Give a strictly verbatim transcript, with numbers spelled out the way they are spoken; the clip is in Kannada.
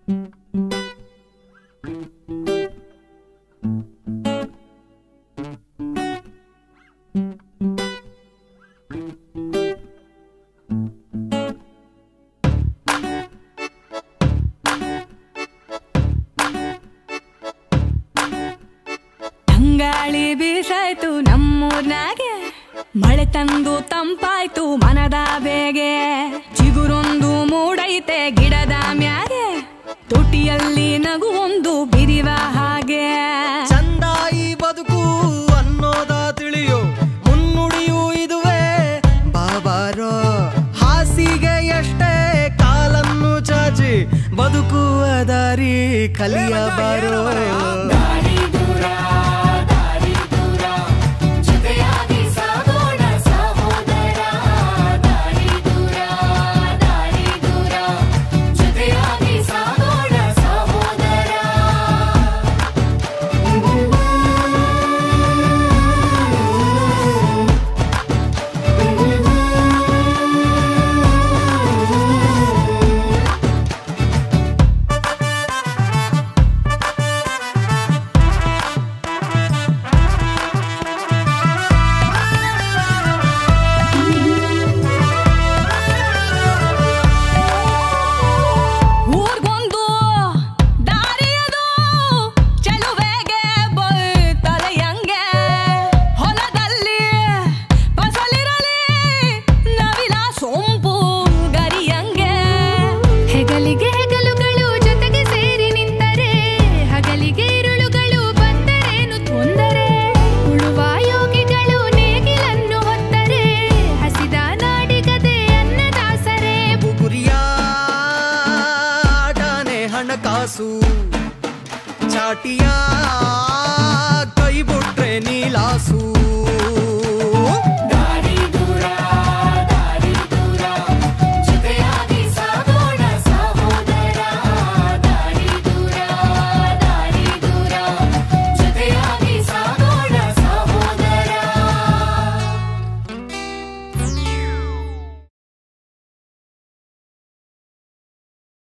ಗಾಳಿ ಬೀಸಾಯ್ತು ನಮ್ಮೂರ್ನಾಗೆ, ಮಳೆ ತಂದು ತಂಪಾಯ್ತು ಮನದ ಬೇಗೆ. ಚಿಗುರೊಂದು ಮೂಡೈತೆ ಗಿಡದ ಮ್ಯಾಗೆ, ತೊಟಿಯಲ್ಲಿ ನಗು ಒಂದು ಬಿರಿವ ಹಾಗೆ. ಚಂದಾಯಿ ಬದುಕು ಅನ್ನೋದ ತಿಳಿಯೋ ಮುನ್ನುಡಿಯೂ ಇದುವೇ ಬಾಬಾರೋ. ಹಾಸಿಗೆ ಎಷ್ಟೇ ಕಾಲನ್ನು ಚಾಚಿ ಬದುಕುವ ದಾರಿ ಕಲಿಯಬಾರೋ. ಹಣಕಾಸು ಚಾಟಿಯ ಕೈ ಬಿಟ್ರೆ ನೀಲಾಸು.